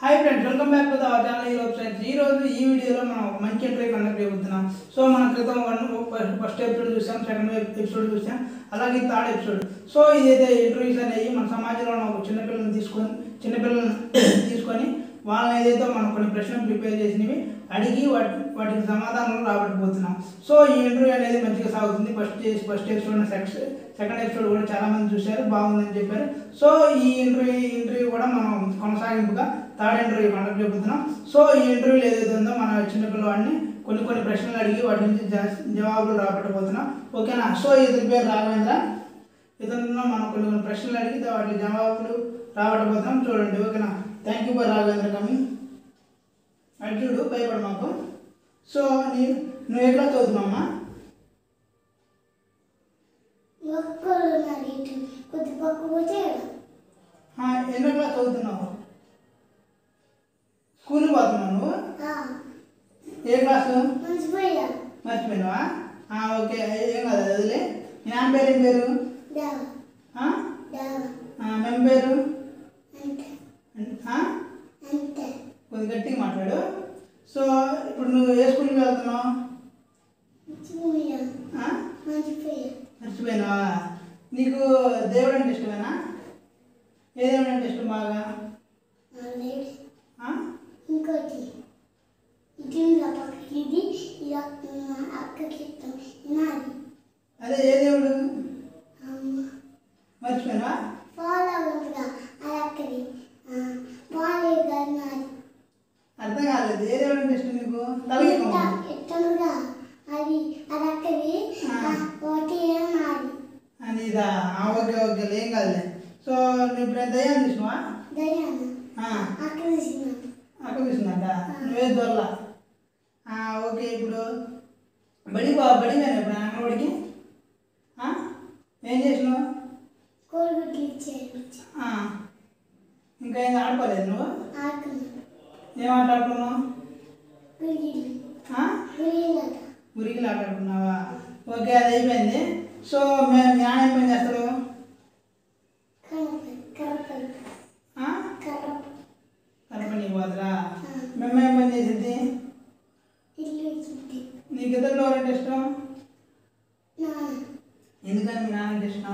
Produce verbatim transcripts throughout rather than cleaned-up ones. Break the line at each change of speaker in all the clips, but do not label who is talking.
High friends welcome back to the our channel hero friends ఈ రోజు ఈ వీడియోలో మనం మంచి ఇంటర్వ్యూ కండక్ట్ చేయబోతున్నాం. సో మన క్రితం వన్ ఫస్ట్ ఎపిసోడ్ చూసాం, సెకండ్ ఎపిసోడ్ చూసాం, అలాగే థర్డ్ ఎపిసోడ్. సో ఇదైతే ఇంటర్వ్యూస్ అనేవి మన సమాజంలో ఉన్న ఒక చిన్నపిల్లల్ని తీసుకొని చిన్నపిల్లల్ని తీసుకొని వాళ్ళని ఏదైతే మనం కొన్ని ప్రశ్నలు ప్రిపేర్ చేసినవి అడిగి వాటి వాటికి సమాధానాలు రాబట్టబోతున్నాం. సో ఈ ఇంటర్వ్యూ అనేది మంచిగా సాగుతుంది. First first episode second episode కూడా చాలామంది చూశారు, బాగుందని చెప్పారు. సో ఈ ఇంటర్వ్యూ ఇంటర్వ్యూ కూడా మనం కొనసాగింపుగా థర్డ్ ఇంటర్వ్యూ కండక్ట్ చేయబోతున్నాం. సో ఈ ఇంటర్వ్యూలో ఏదైతే ఉందో మన చిన్నపిల్లవాడిని కొన్ని కొన్ని ప్రశ్నలు అడిగి వాటి నుంచి జవాబులు రాబట్టబోతున్నాం. ఓకేనా? సో ఇతని పేరు రాఘవేంద్ర. ఇతను మనం కొన్ని కొన్ని ప్రశ్నలు అడిగి వాటి జవాబులు రాబట్టబోతున్నాం. చూడండి. ఓకేనా? Thank you for Raghavendra coming. అటు చూడు, భయపడ మాకు. సో నీ నువ్వు ఎక్కడ చదువుతున్నావమ్మా? ఎన్నో క్లాస్ చదువుతున్నావు? స్కూల్కి పోతున్నావు నువ్వు? ఏ క్లాసు? మర్చిపోయినావా? ఓకే, ఏం కాదు, అదిలే. మీ నాన్న పేరు ఏం పేరు? మేము పేరు కొద్ది గట్టిగా మాట్లాడు. సో ఇప్పుడు నువ్వు ఏ స్కూల్కి వెళ్తున్నావు? మర్చిపోయినావా? నీకు దేవుడు అంటే ఇష్టమేనా? ఏ దేవుడు అంటే ఇష్టం బాగా? అదే ఏ దేవుడు? మర్చిపోయినా? అర్థం కాలేదు. ఏ దేవుడు అంటే ఇష్టం నీకు? అది ఇదా? ఓకే ఓకే, ఏం కాదులే. సో నువ్వు ఇప్పుడు దయ్యాన్ని చూసినావా? అక్క చూసిందంట. నువ్వే దొరలా? ఓకే. ఇప్పుడు బడి బా బడి పోయినా ఇప్పుడు అంగన్వాడికి? ఏం చేసినావు? ఇంకా ఏం ఆడుకోలేదు నువ్వు? ఏం ఆట ఆడుకున్నావు? మురిగిలు ఆట ఆడుకున్నావా? ఓకే, అది అయిపోయింది. సో మేము మీ నాన్న ఏం పని చేస్తాడు? కరపని పోతురా? మేము ఏం పని చేసేది? నీకు ఇద్దరు ఎవరంటే ఇష్టం? ఎందుకని మీ నాన్న అంటే ఇష్టం?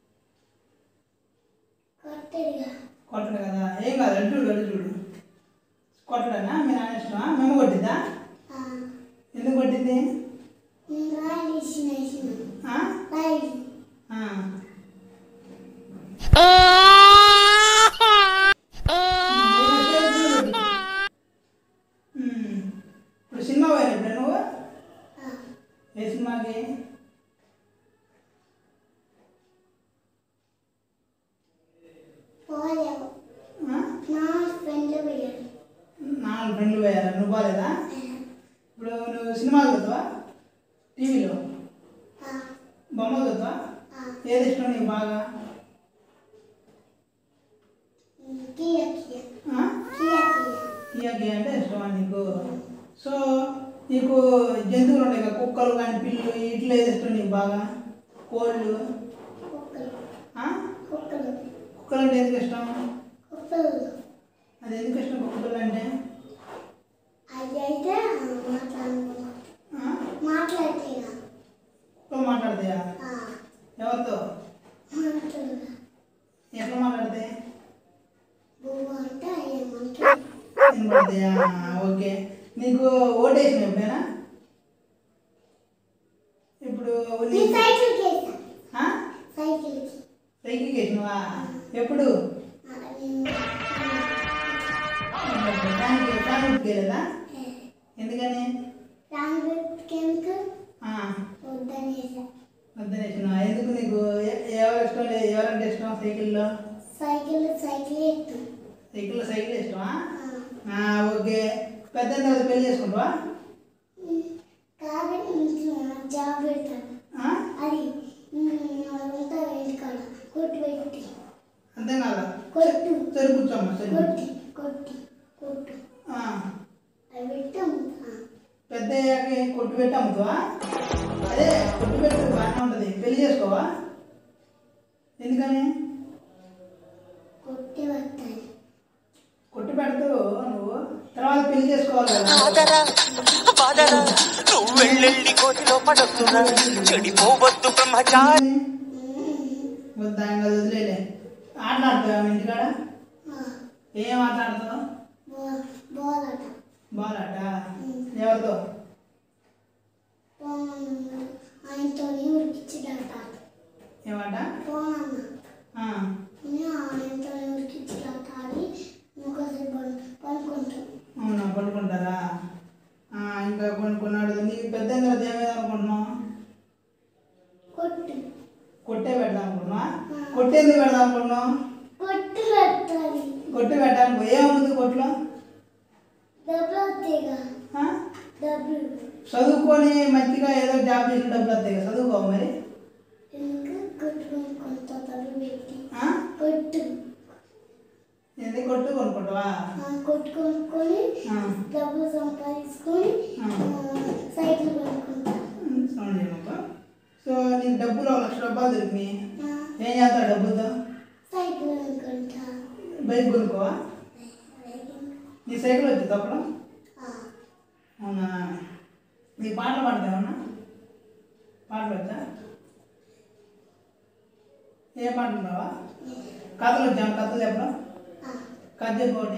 కొట్టడు కదా? ఏం కాదు, అటు చూడు అటు చూడు. కొట్టడనా? మీ నాన్న ఇష్టమా? మేము కొట్టిద్దా? ఎందుకు కొట్టింది? ఇప్పుడు సినిమా పోయినా ఇప్పుడు నువ్వు? ఏ సినిమాకి? నాలుగు ఫ్రెండ్లు పోయారా? నువ్వు పోలేదా? ఇప్పుడు నువ్వు సినిమాలు చూస్తావా? టీవీలో బొమ్మలు చూస్తావా? ఏది ఇష్టం నీకు బాగా? కియా కియా అంటే ఇష్టమా నీకు? సో నీకు జంతువులు ఉంటాయి కదా, కుక్కలు కానీ పిల్లు, ఇట్లా ఏది ఇష్టం నీకు బాగా? కోళ్ళు? కుక్కలు అంటే ఎందుకు ఇష్టం? అది ఎందుకు ఇష్టం కుక్కలు అంటే? కుక్కలు మాట్లాడతాయా? ఎవరితో? ఎట్లా మాట్లాడతాయి? వినపడతాయా? ఓకే. నీకు ఓటు వేసిన ఎప్పుడైనా? ఇప్పుడు సైకిల్కి వేసినవా? ఎప్పుడు? ఫ్యాన్ లేదా? ఎందుకని? వద్దనేసినా? ఎందుకు? నీకు ఎవరు ఇష్టం లేదు? ఎవరంటే ఇష్టం సైకిల్లో? సైకిల్లో సైకిల్ ఇష్టమా? ఓకే. పెద్ద తర్వాత పెళ్లి చేసుకుంటావా? అంతే కాదా? సరే కూర్చోమ్మా. సరే పెద్ద అయ్యాక కొట్టు పెట్టి అమ్ముతావా? అదే కొట్టు పెట్టి బాగానే ఉంటుంది. పెళ్లి చేసుకోవా? ఎందుకని? కొట్టి పెడుతూ నువ్వు తర్వాత పెళ్లి చేసుకోవాలి కదా. వద్దా ఇంకా వదిలేలే. ఆటలాడుతావా ఇంటికాడ? ఏం ఆటలాడుతావు? బాల్ ఆట. ఎవరితో? ఏమాట? అవునా, పడుకుంటారా? ఇంకా కొన్ని కొన్ని అడుగు. నీకు పెద్ద తర్వాత ఏమేదనుకుంటున్నావు? కొట్టే పెడదాం అనుకుంటున్నా. కొట్టేందుకు పెడదాం అనుకుంటున్నావు? కొట్టి పెట్టాను. ఏముంది కొట్లో? చదువుకొని మంచిగా ఏదో జాబ్ చేసిన డబ్బులు వస్తాయి కదా, చదువుకో మరి. ఏంది కొట్టు కొనుక్కుంటావా?
కొట్టు కొనుక్కొని డబ్బులు సంపాదించుకొని సైకిల్ కొనుక్కుంటా.
సో నీకు డబ్బులు ఒక లక్ష రూపాయలు దొరికినాయి, ఏం చేస్తావు డబ్బులతో?
సైకిల్ కొనుక్కుంటా.
బైక్ కొనుక్కోవా? నీ సైకిల్ వచ్చి తప్పడం? అవునా. నీ పాటలు పాడతావన్నా? పాటలు వచ్చా? ఏ పాటలు ఉన్నావా? కథలు వచ్చా? కథలు చెప్పడం? కథ చెప్పండి.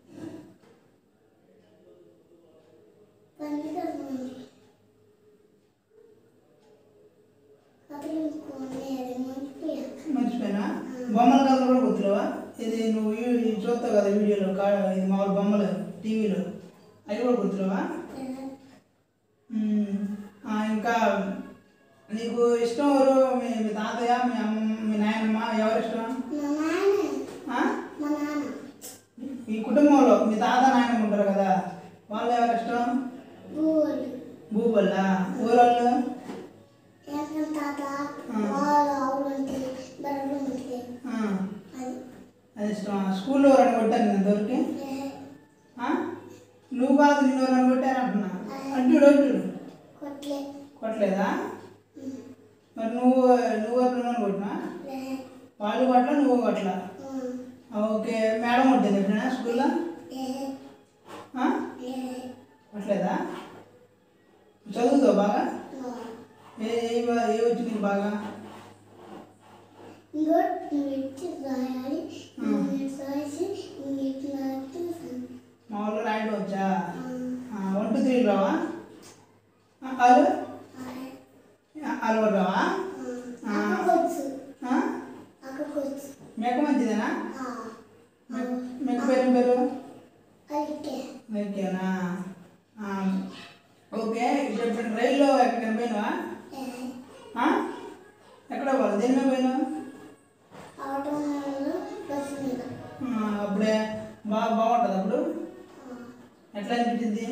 మర్చిపోయినా? బొమ్మల కథలు కూడా గుర్తులేవా? ఇది నువ్వు చూస్తావు కదా వీడియోలో, ఇది మామూలు బొమ్మలు టీవీలో, అవి కూడా గుర్తులేవా? ఇంకా నీకు ఇష్టం ఎవరు? మీ మీ తాతయ్య, మీ అమ్మ, మీ నాయనమ్మ, ఎవరు ఇష్టం? ఈ కుటుంబంలో మీ తాత నాయనమ్మ ఉంటారు కదా, వాళ్ళు ఎవరు ఇష్టం? భూగోళ్ళ ఊరోళ్ళు అది ఇష్టం. స్కూల్లో రెండు కొట్టాను నేను దొరికి. నువ్వు కాదు, నిన్ను రెండు కొట్టాను అంటున్నా. అంటుడు అంటుడు కొట్టలేదా? మరి నువ్వు నువ్వు ఎప్పుడు కొట్టినా? వాళ్ళు కొట్ల, నువ్వు కొట్ల. ఓకే. మేడం కొట్టింది ఎప్పుడైనా స్కూల్లో? కొట్టలేదా? చదువుతావు బాగా? ఏ ఏ వచ్చింది బాగా? మామూలుగా రాయడం వచ్చా? వన్ టూ త్రీ రావా? అలు అలు రావా? మెక్క మంచిదేనా? మెక్క పేరు పేరు మెక్కేనా? ఓకే. ఇప్పుడు ఇప్పుడు రైల్లో ఎక్కడికైనా పోయినావా? ఎక్కడ పోవాలి? దేని మీద పోయినావు? అప్పుడే బాగా బాగుంటుంది. అప్పుడు ఎట్లా అనిపించింది?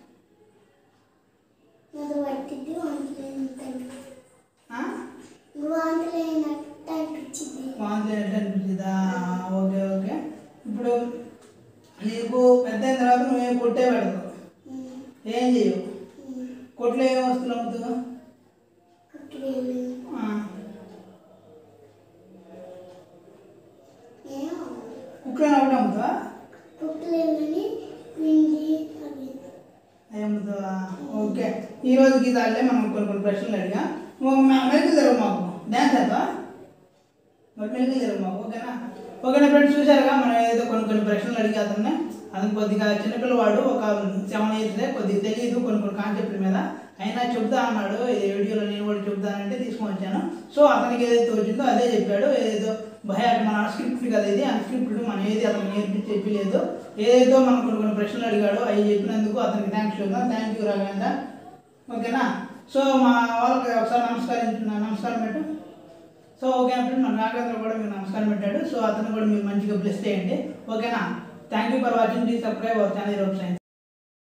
వాంతి ఎట్లా అనిపించిందా? Okay okay. ఇప్పుడు నీకు పెద్ద అయిన తర్వాత నువ్వేం కొట్టే పెడతావు, ఏం చేయవు. కొట్లో ఏం వస్తువులు అమ్ముతావు? కుక్కలు ఒకటి అమ్ముతావా? అమ్ముతావా? ఓకే. ఈ రోజుకి దాళ్ళే మనం కొన్ని కొన్ని ప్రశ్నలు అడిగా. మెరుగు తెరవు మాకు డ్యాన్స్ చేద్దా? మరి మెరుగు తెరవు మాకు. ఓకేనా? ఓకేనా ఫ్రెండ్స్, చూసారుగా మనం ఏదో కొన్ని కొన్ని ప్రశ్నలు అడిగి అతన్ని అతను కొద్దిగా చిన్నపిల్లవాడు, ఒక సెవెన్ ఇయర్స్లే, కొద్దిగా తెలియదు కొన్ని కొన్ని కాన్సెప్ట్ల మీద. అయినా చెప్తా అన్నాడు, ఇది వీడియోలో నేను కూడా చెప్తానంటే తీసుకొని వచ్చాను. సో అతనికి ఏదైతే వచ్చిందో అదే చెప్పాడు. ఏదేదో భయ మన అన్స్క్రిప్టెడ్ కదా, ఇది అన్స్క్రిప్టెడ్, మనం ఏది అతను నేర్పించి చెప్పలేదు. ఏదేదో మనం కొన్ని కొన్ని ప్రశ్నలు అడిగాడు, అవి చెప్పినందుకు అతనికి థ్యాంక్స్ చెప్తాను. Thank you Raghavendra. ఓకేనా? సో మా వాళ్ళకి ఒకసారి నమస్కారం నమస్కారం పెట్టు. సో ఓకే ఫ్రెండ్, మన రాఘవేంద్ర కూడా మీరు నమస్కారం పెట్టాడు. సో అతను కూడా మీరు మంచిగా బ్లెస్ చేయండి. ఓకేనా? Thank you for watching. Please subscribe our channel.